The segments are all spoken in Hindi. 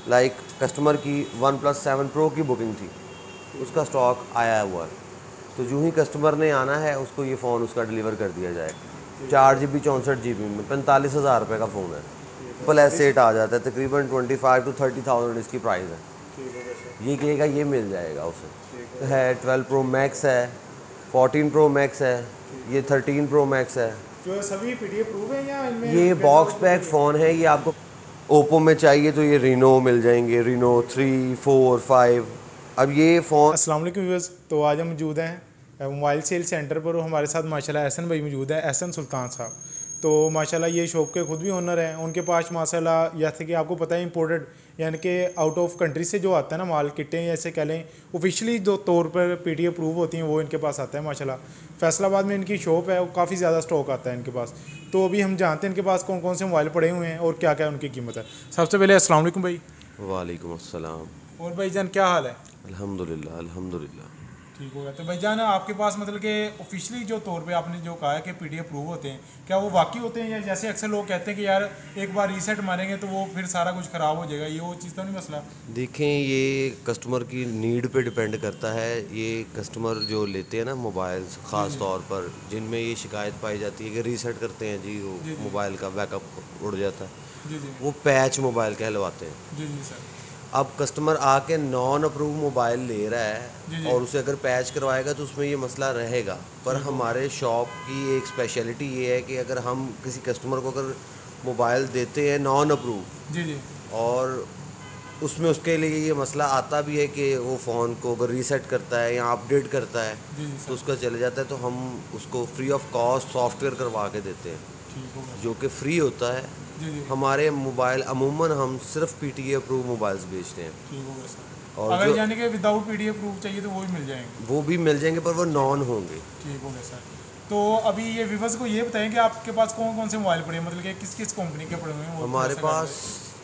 लाइक कस्टमर की OnePlus 7 Pro की बुकिंग थी, उसका स्टॉक आया हुआ है, तो जो ही कस्टमर ने आना है उसको ये फ़ोन उसका डिलीवर कर दिया जाएगा। 4 GB 64 GB में 45,000 रुपये का फ़ोन है। Apple S8 आ जाता है, तकरीबन 25 to 30,000 इसकी प्राइस है। ये कहेगा ये मिल जाएगा उसे। है 12 Pro Max है, 14 Pro Max है, ये 13 Pro Max है। जो सभी PDF प्रूफ है या इनमें ये बॉक्स पैक फ़ोन है। ये आपको ओप्पो में चाहिए तो ये रीनो मिल जाएंगे, रीनो 3, 4, 5। अब ये फ़ोन अस्सलाम वालेकुम व्यूअर्स। तो आज हम मौजूद हैं मोबाइल सेल सेंटर पर और हमारे साथ माशाल्लाह एहसन भाई मौजूद है, एहसन सुल्तान साहब। तो माशाल्लाह ये शॉप के खुद भी ओनर हैं। उनके पास माशाल्लाह जैसे कि आपको पता है इंपोर्टेड यानी कि आउट ऑफ कंट्री से जो आता है ना माल, किटें जैसे कह लें ऑफिशियली जो तौर पर PTA अप्रूव होती हैं वो इनके पास आता है माशाल्लाह। फैसलाबाद में इनकी शॉप है, वो काफ़ी ज़्यादा स्टॉक आता है इनके पास। तो अभी हम जानते हैं इनके पास कौन कौन से मोबाइल पड़े हुए हैं और क्या क्या उनकी कीमत है। सबसे पहले अस्सलाम वालेकुम भाई। वालेकुम अस्सलाम। और भाईजान क्या हाल है? अल्हम्दुलिल्लाह अल्हम्दुलिल्लाह। ठीक हो गया। तो भाईजान आपके पास मतलब कि ऑफिशियली जो तौर पे आपने जो कहा है कि PTA अप्रूव होते हैं, क्या वो वाकई होते हैं या जैसे अक्सर लोग कहते हैं कि यार एक बार रीसेट मारेंगे तो वो फिर सारा कुछ ख़राब हो जाएगा, ये वो चीज़ तो नहीं मसला? देखें, ये कस्टमर की नीड पे डिपेंड करता है। ये कस्टमर जो लेते हैं ना मोबाइल्स, ख़ास तौर पर जिनमें ये शिकायत पाई जाती है कि रीसेट करते हैं जी वो मोबाइल का बैकअप उड़ जाता है, जी जी वो पैच मोबाइल कहलवाते हैं। जी जी सर। अब कस्टमर आके नॉन अप्रूव मोबाइल ले रहा जी, है जी। और उसे अगर पैच करवाएगा तो उसमें ये मसला रहेगा। पर हमारे शॉप की एक स्पेशलिटी ये है कि अगर हम किसी कस्टमर को अगर मोबाइल देते हैं नॉन अप्रूव जी जी और उसमें उसके लिए ये मसला आता भी है कि वो फ़ोन को अगर रीसेट करता है या अपडेट करता है जी जी तो सर। उसका चले जाता है, तो हम उसको फ्री ऑफ कॉस्ट सॉफ्टवेयर करवा के देते हैं ठीक हो गया। जो कि फ्री होता है। जी जी हमारे मोबाइल अमूमन हम सिर्फ PTA अप्रूव मोबाइल्स बेचते हैं। ठीक हो गया सर। और अगर जो यानी कि विदाउट PTA अप्रूव चाहिए तो वो भी मिल जाएंगे? वो भी मिल जाएंगे पर वो नॉन होंगे। ठीक हो गया सर। तो अभी ये व्यूअर्स को ये बताएं कि आपके पास कौन कौन से मोबाइल पड़े हैं, मतलब कि किस किस कंपनी के पड़े हुए हैं वो हमारे थोड़ा सा पास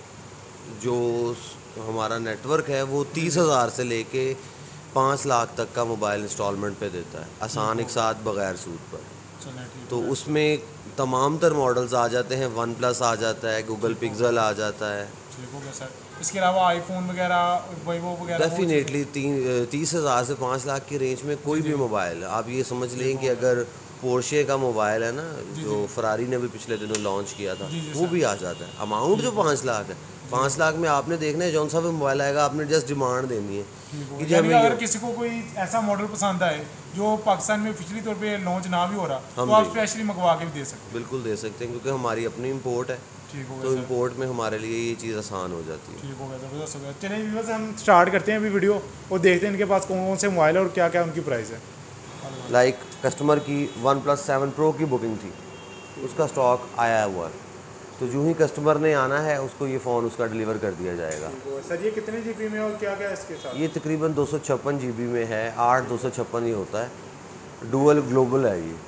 जो हमारा नेटवर्क है वो 30,000 से लेके 5 लाख तक का मोबाइल इंस्टॉलमेंट पे देता है, आसान एक साथ बगैर सूद पर। चलें ठीक तो है। उसमें तमाम तर मॉडल्स आ जाते हैं। OnePlus आ जाता है, गूगल पिक्सल आ जाता है। ठीक हो गया सर। इसके अलावा आईफोन वगैरह, वीवो वगैरह वो चीज़ें? डेफिनेटली 30,000 से 5 लाख की रेंज में कोई भी मोबाइल आप ये समझ लें कि अगर पोर्शे का मोबाइल है ना, जो फरारी ने भी पिछले दिनों लॉन्च किया था, जी, जी वो सर। भी आ जाता है। अमाउंट जो 5 लाख है, 5 लाख में आपने देखना है जौन सा भी मोबाइल आएगा, आपने जस्ट डिमांड देनी है कि जी यानी हमें अगर ये किसी को कोई ऐसा मॉडल पसंद आए जो पाकिस्तान में ऑफिशियली तौर पे लॉन्च ना भी हो रहा हम तो आप देंगे। स्पेशली मंगवा के भी दे सकते बिल्कुल दे सकते हैं क्योंकि हमारी अपनी इंपोर्ट है, हैं। ठीक हो तो गया सर। इंपोर्ट में हमारे लिए ये चीज़ आसान हो जाती है। ठीक हो गया, ज़बरदस्त हो गया। चलिए व्यूअर्स हम स्टार्ट करते हैं अभी वीडियो और देखते हैं इनके पास कौन कौन से मोबाइल है और क्या क्या उनकी प्राइस है। लाइक कस्टमर की OnePlus 7 Pro की बुकिंग थी, उसका स्टॉक आया हुआ है, तो जो ही कस्टमर ने आना है उसको ये फ़ोन उसका डिलीवर कर दिया जाएगा। सर ये कितने GB में और क्या क्या है इसके साथ? ये तकरीबन 256 GB में है, 8/256 ही होता है। डुअल ग्लोबल है ये।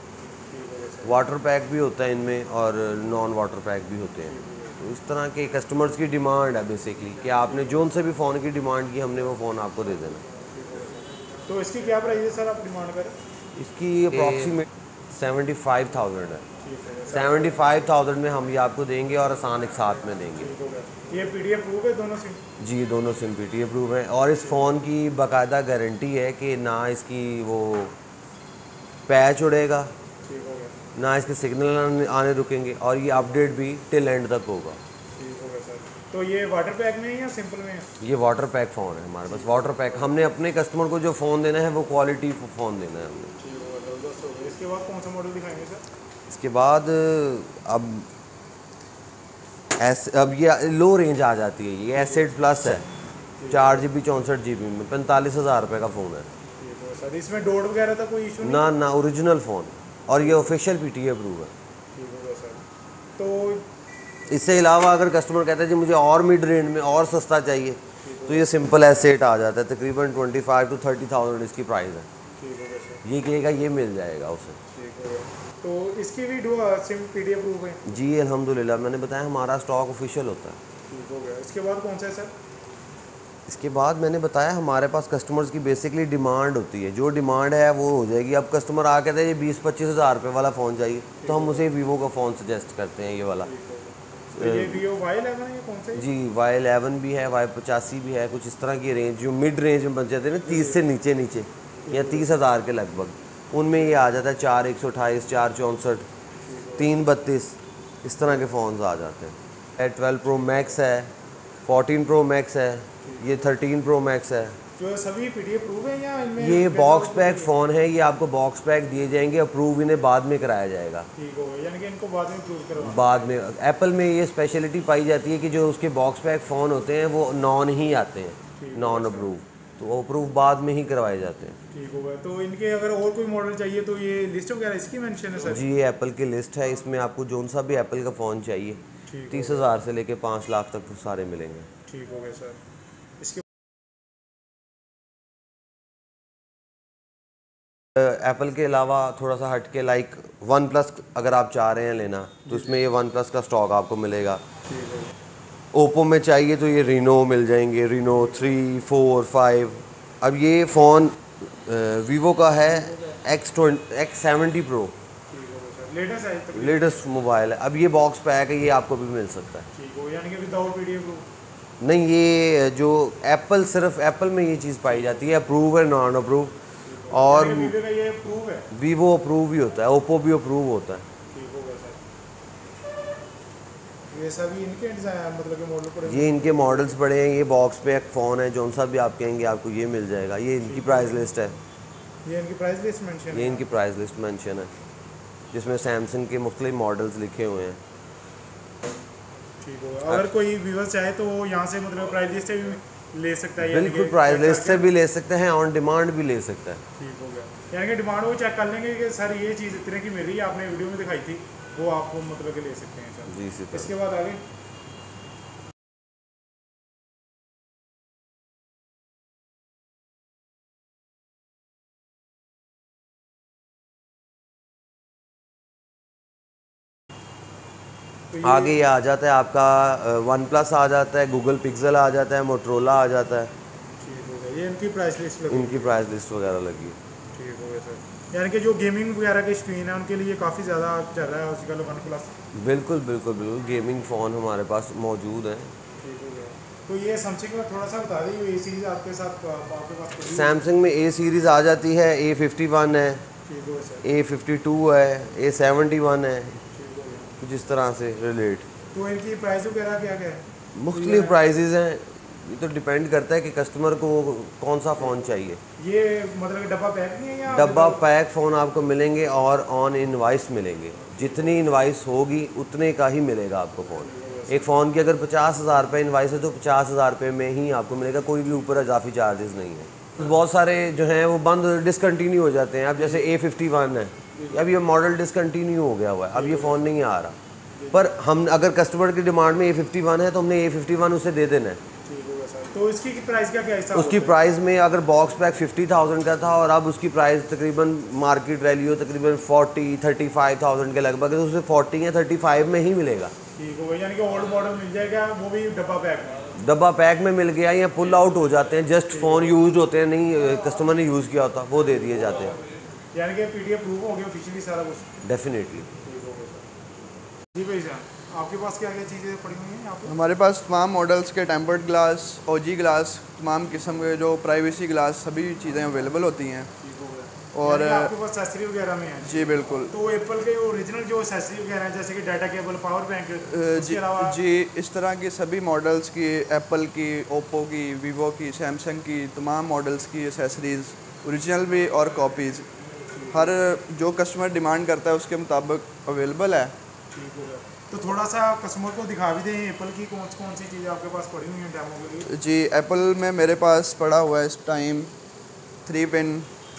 वाटर पैक भी होता है इनमें और नॉन वाटर पैक भी होते हैं। तो इस तरह के कस्टमर्स की डिमांड है बेसिकली कि आपने जोन से भी फ़ोन की डिमांड की, हमने वो फ़ोन आपको दे देना। तो इसकी क्या प्राइस है सर, आप डिमांड करें? इसकी अप्रॉक्सीमेट 75,000 है। ठीक है। 75,000 में हम ये आपको देंगे और आसान एक साथ में देंगे। ये PDF अप्रूव है दोनों सिम? जी, दोनों सिम PTA अप्रूव हैं और इस फ़ोन की बाकायदा गारंटी है कि ना इसकी वो पैच उड़ेगा, ठीक हो गया। ना इसके सिग्नल आने रुकेंगे और ये अपडेट भी टिल एंड तक होगा। ठीक हो गया सर। तो ये वाटर पैक में है या सिंपल में है? ये वाटर पैक फ़ोन है हमारे पास। वाटर पैक हमने अपने कस्टमर को जो फ़ोन देना है वो क्वालिटी फ़ोन देना है हमने। ठीक हो गया, ज़बरदस्त हो गया। इसके बाद कौन सा मॉडल दिखाएंगे सर? इसके बाद अब ये लो रेंज आ जाती है। ये S8 प्लस है, 4 GB 64 GB में 45,000 रुपये का फ़ोन है। ठीक हो गया सर। इसमें डोट वगैरह था कोई इशू नहीं? ना ना, ओरिजिनल फ़ोन और ये ऑफिशियल PTA अप्रूव है। ठीक हो गया सर। तो इससे अलावा अगर कस्टमर कहता है जी मुझे और मिड रेंज में और सस्ता चाहिए तो ये सिंपल S8 आ जाता है, तकरीबन 25 to 30,000 इसकी प्राइस है। ठीक हो गया सर। ये कहेगा ये मिल जाएगा उसे। ठीक हो गया। तो इसकी भी दो सिम PTA अप्रूव है? जी अल्हम्दुलिल्लाह, मैंने बताया हमारा स्टॉक ऑफिशियल होता है। ठीक हो गया। इसके बाद कौन सा है सर? इसके बाद मैंने बताया हमारे पास कस्टमर्स की बेसिकली डिमांड होती है, जो डिमांड है वो हो जाएगी। अब कस्टमर आ कहते हैं ये 20-25 हज़ार रुपये वाला फ़ोन चाहिए तो हम उसे वीवो का फ़ोन सजेस्ट करते हैं, ये वाला तो ये Vivo Y11 है, ये कौन सा है? जी Y11 भी है, Y85 भी है, कुछ इस तरह की रेंज जो मिड रेंज में बन जाते हैं ना 30 से नीचे नीचे या 30,000 के लगभग, उनमें ये आ जाता है 4/128, 4/64, 3/32 इस तरह के फ़ोन्स आ जाते हैं। 12 Pro Max है, 14 Pro Max है, ये 13 Pro Max है। जो सभी PDF प्रूव है या इनमें ये बॉक्स पैक फ़ोन है, ये आपको बॉक्स पैक दिए जाएंगे, अप्रूव इन्हें बाद में कराया जाएगा। ठीक हो गया, यानी कि इनको बाद में प्रूव करवाना। बाद में एप्पल में ये स्पेशलिटी पाई जाती है कि जो उसके बॉक्स पैक फ़ोन होते हैं वो नॉन ही आते हैं, नॉन अप्रूव, तो वो अप्रूव बाद में ही करवाए जाते हैं। ठीक होगा। तो इनके अगर और कोई मॉडल चाहिए तो ये लिस्ट वगैरह इसकी मेंशन है सर? जी ये एप्पल की लिस्ट है, इसमें आपको जोन सा भी एप्पल का फ़ोन चाहिए 30,000 से लेके 5 लाख तक तो सारे मिलेंगे। ठीक हो गया सर। इसके एप्पल के अलावा थोड़ा सा हट के लाइक वन प्लस अगर आप चाह रहे हैं लेना तो इसमें ये वन प्लस का स्टॉक आपको मिलेगा। ओप्पो में चाहिए तो ये रीनो मिल जाएंगे, रीनो 3, 4, 5। अब ये फ़ोन वीवो का है X70 Pro, लेटेस्ट मोबाइल है। अब ये बॉक्स पैक है, ये आपको भी मिल सकता है। ठीक हो, यानी कि विदाउट PDF प्रूफ? नहीं, ये जो एप्पल, सिर्फ एप्पल में ये चीज़ पाई जाती है, अप्रूव है, नॉन अप्रूव। और वीवो का ये प्रूव है? वीवो अप्रूव ही होता है, ओप्पो भी अप्रूव होता है। ठीक हो गया सर। ये सभी इनके डिज़ाइन मतलब के मॉडल पड़े? ये इनके मॉडल्स पड़े हैं, ये बॉक्स पे एक फ़ोन है, जौन सा भी आप कहेंगे आपको ये मिल जाएगा। ये इनकी प्राइस लिस्ट है, ये इनकी प्राइस लिस्ट मेंशन है? ये इनकी प्राइस लिस्ट मेंशन है जिसमें सैमसंग के मुख्तलिफ मॉडल्स लिखे हुए हैं। ठीक होगा। अगर कोई व्यूअर चाहे तो वो यहाँ से मतलब प्राइस लिस्ट से भी ले सकता है? बिल्कुल, प्राइस लिस्ट से भी ले सकते हैं, ऑन डिमांड भी ले सकता है। ठीक हो गया, यानी कि डिमांड वो चेक कर लेंगे कि सर ये चीज़ इतने की मिल रही है, आपने वीडियो में दिखाई थी, वो आपको मतलब के ले सकते हैं सर। जी, इसी तरह। इसके बाद आगे तो आगे ये आ जाता है आपका वन प्लस आ जाता है, गूगल पिक्सल आ जाता है, मोटरोला आ जाता है। ठीक हो गया, ये इनकी प्राइस लिस्ट लगी? इनकी प्राइस लिस्ट वगैरह लगी है। ठीक हो गया सर, यानी कि जो गेमिंग वगैरह की स्क्रीन है उनके लिए काफ़ी ज़्यादा चल रहा है आजकल वन प्लस? बिल्कुल बिल्कुल बिल्कुल, गेमिंग फ़ोन हमारे पास मौजूद हैं। ठीक हो गया। तो ये सैमसंग में थोड़ा सा बता दें, ए सीरीज़ आपके साथ आपके पास पड़ी है? सैमसंग में ए सीरीज़ आ जाती है, A51 है, ठीक हो गया सर। A52 है, A71 है, ठीक हो गया। कुछ इस तरह से रिलेट। तो इनकी प्राइस वगैरह क्या क्या है? मुख्तलिफ प्राइजेज़ हैं, ये तो डिपेंड करता है कि कस्टमर को कौन सा फ़ोन चाहिए। ये मतलब डब्बा पैक नहीं है या? डब्बा पैक फ़ोन आपको मिलेंगे और ऑन इनवाइस मिलेंगे, जितनी इनवाइस होगी उतने का ही मिलेगा आपको फ़ोन। एक फ़ोन की अगर 50,000 रुपये इनवाइस है तो 50,000 रुपये में ही आपको मिलेगा, कोई भी ऊपर इजाफी चार्जेस नहीं है। बहुत सारे जो हैं वो बंद डिसकंटिन्यू हो जाते हैं। अब जैसे A51 है, अब ये मॉडल डिसकंटिन्यू हो गया हुआ है, अब ये फ़ोन नहीं आ रहा, पर हम अगर कस्टमर की डिमांड में A51 है तो हमने A51 उसे दे देना है। ठीक होगा सर। तो इसकी प्राइस क्या क्या हिसाब? उसकी प्राइस में अगर बॉक्स पैक 50,000 का था और अब उसकी प्राइस तकरीबन मार्केट वैल्यू तकरीबन 40-35,000 के लगभग है, तो उसे 40 या 35 में ही मिलेगा। ठीक होगा, यानी कि ओल्ड मॉडल मिल जाएगा, वो भी डब्बा पैक में? डब्बा पैक में मिल गया, या पुल आउट हो जाते हैं, जस्ट फ़ोन यूज़ होते हैं, नहीं कस्टमर ने यूज़ किया होता, वो दे दिए जाते हैं। यानी कि PDF प्रूफ हो गया ऑफिशियली सारा कुछ? डेफिनेटली। ठीक हो गया सर। जी भाई साहब, आपके पास क्या क्या चीज़ें पड़ी हुई हैं यहाँ पे? हमारे पास तमाम मॉडल्स के टेम्पर्ड ग्लास, OG ग्लास, तमाम किस्म के जो प्राइवेसी ग्लास, सभी चीज़ें अवेलेबल होती हैं। ठीक हो गया, और यानी कि आपके पास एक्सेसरी वगैरह में है? जी बिल्कुल। तो एप्पल के ओरिजिनल जो एक्सेसरी वगैरह हैं जैसे कि डाटा केबल, पावर बैंक, इसके अलावा? जी, इस तरह की सभी मॉडल्स की, एप्पल की, ओप्पो की, वीवो की, सैमसंग की, तमाम मॉडल्स की एसेसरीज़ ओरिजिनल भी और कॉपीज़ हर जो कस्टमर डिमांड करता है उसके मुताबिक अवेलेबल है। ठीक हो गया, तो थोड़ा सा कस्टमर को दिखा भी दें एप्पल की कौन सी चीज़ें आपके पास पड़ी हुई हैं डेमो के लिए? जी, एप्पल में मेरे पास पड़ा हुआ है इस टाइम 3 पिन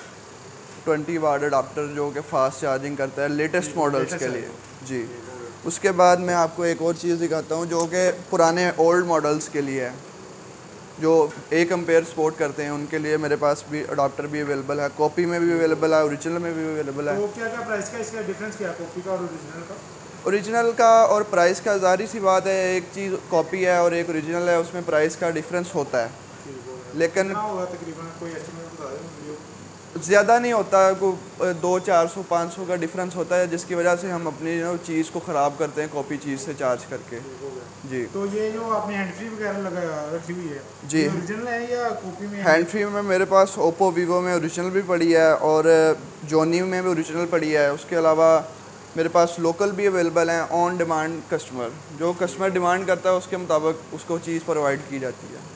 20 वाट अडाप्टर जो कि फास्ट चार्जिंग करता है लेटेस्ट मॉडल्स के लिए। जी, उसके बाद मैं आपको एक और चीज़ दिखाता हूँ जो कि पुराने ओल्ड मॉडल्स के लिए है, जो एक एम्पेयर सपोर्ट करते हैं, उनके लिए मेरे पास भी अडाप्टर भी अवेलेबल है, कॉपी में भी अवेलेबल है, ओरिजिनल में भी अवेलेबल है। तो क्या क्या प्राइस का इसका डिफरेंस क्या है कॉपी का और ओरिजिनल का? ओरिजिनल का और प्राइस का ज़ाहिर सी बात है, एक चीज़ कॉपी है और एक ओरिजिनल है, उसमें प्राइस का डिफरेंस होता है। लेकिन कितना होगा तकरीबन, कोई एस्टिमेट बता दें वीडियो? ज़्यादा नहीं होता, को 200-400-500 का डिफरेंस होता है, जिसकी वजह से हम अपनी चीज़ को ख़राब करते हैं कॉपी चीज़ से चार्ज करके। जी। तो ये जो आपने हैंड फ्री वगैरह लगा रखी हुई है, जी। ओरिजिनल है या कॉपी में? हैंड फ्री में मेरे पास ओप्पो वीवो में ओरिजिनल भी पड़ी है और जोनी में भी ओरिजिनल पड़ी है। उसके अलावा मेरे पास लोकल भी अवेलेबल हैं, ऑन डिमांड कस्टमर, जो कस्टमर डिमांड करता है उसके मुताबिक उसको चीज़ प्रोवाइड की जाती है।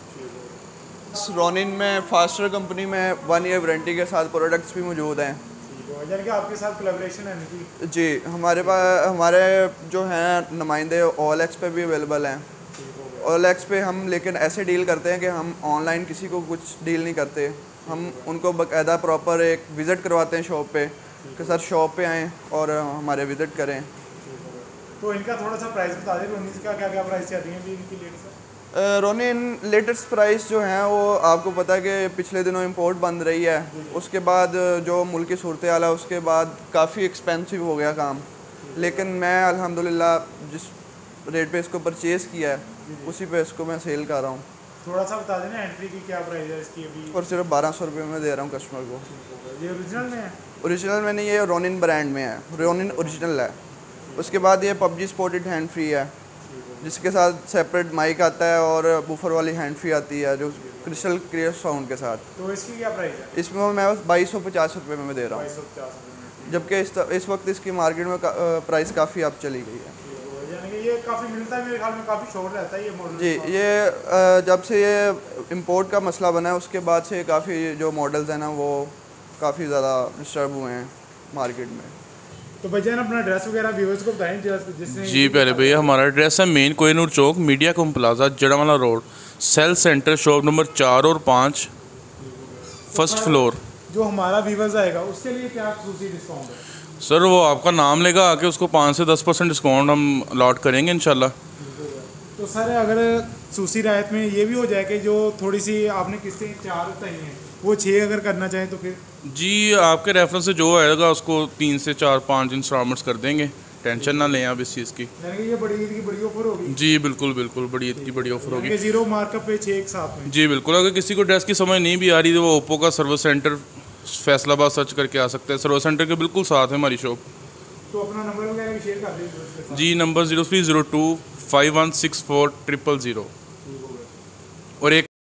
रोनिन में फास्टर कंपनी में 1 ईयर वारंटी के साथ प्रोडक्ट्स भी मौजूद हैं। यानी कि आपके साथ कोलैबोरेशन है इनकी? जी, हमारे जो हैं नुमाइंदे OLX पे भी अवेलेबल हैं। OLX पे हम लेकिन ऐसे डील करते हैं कि हम ऑनलाइन किसी को कुछ डील नहीं करते, हम उनको बाकायदा प्रॉपर एक विज़िट करवाते हैं शॉप पे कि सर शॉप पे आएँ और हमारे विज़िट करें। तो इनका थोड़ा सा प्राइस बता दें, रोनिन का क्या क्या प्राइस चल रही है इनकी लेटेस्ट? रोनिन लेटेस्ट प्राइस जो है वो आपको पता है कि पिछले दिनों इंपोर्ट बंद रही है, उसके बाद जो मुल्क की सूरत हाल है उसके बाद काफ़ी एक्सपेंसिव हो गया काम, लेकिन मैं अल्हम्दुलिल्लाह जिस रेट पे इसको परचेज़ किया है उसी पे इसको मैं सेल कर रहा हूँ। थोड़ा सा बता देना हैंड फ्री की क्या प्राइस है इसकी अभी? और सिर्फ 1200 रुपये में दे रहा हूँ कस्टमर को। ये ओरिजिनल में है? ओरिजिनल में नहीं, ये रोनिन ब्रांड में है, रोनिन ओरिजिनल है। उसके बाद ये PUBG स्पोर्टेड हैंड फ्री है, जिसके साथ सेपरेट माइक आता है और बूफर वाली हैंड फ्री आती है जो क्रिस्टल क्लियर साउंड के साथ। तो इसकी क्या प्राइस है? इसमें मैं 2250 रुपये में दे रहा हूँ, 2250 जबकि इस वक्त इसकी मार्केट में प्राइस काफ़ी अप चली गई है। यानी कि ये काफ़ी मिलता है मेरे ख्याल में, काफ़ी शोर रहता है ये मॉडल? जी, ये जब से ये इंपोर्ट का मसला बना है उसके बाद से काफ़ी जो मॉडल्स हैं ना वो काफ़ी ज़्यादा डिस्टर्ब हुए हैं मार्केट में। तो भाईजान अपना एड्रेस वगैरह व्यूअर्स को बताएं जिसने। जी पहले भैया हमारा एड्रेस है मेन कोहिनूर चौक, media com plaza, Jaranwala road, sale center, shop number 4 और 5, फर्स्ट फ्लोर। जो हमारा व्यूअर्स आएगा उसके लिए क्या खसूसी डिस्काउंट है? सर वो आपका नाम लेगा आके, उसको 5 से 10% डिस्काउंट हम अलॉट करेंगे इंशाल्लाह। तो सर अगर खसूसी रायत में ये भी हो जाए कि जो थोड़ी सी आपने किस्तें 4 तय हैं वो 6 अगर करना चाहें तो फिर? जी आपके रेफरेंस से जो आएगा उसको 3 से 4-5 इंस्टॉलमेंट्स कर देंगे, टेंशन ना लें आप इस चीज़ की। यानी कि ये बड़ी ईद की बड़ी ऑफर होगी? जी बिल्कुल बिल्कुल, बड़ी ईद की बड़ी ऑफर होगी। 0 मार्कअप पे 6 एक साथ में? जी बिल्कुल, अगर किसी को ड्रेस की समझ नहीं भी आ रही तो वो ओप्पो का सर्विस सेंटर फैसलाबाद सर्च करके आ सकते हैं, सर्विस सेंटर के बिल्कुल साथ है हमारी शॉप। तो अपना नंबर वगैरह भी शेयर कर दीजिए। जी नंबर 0302 5164 000 और एक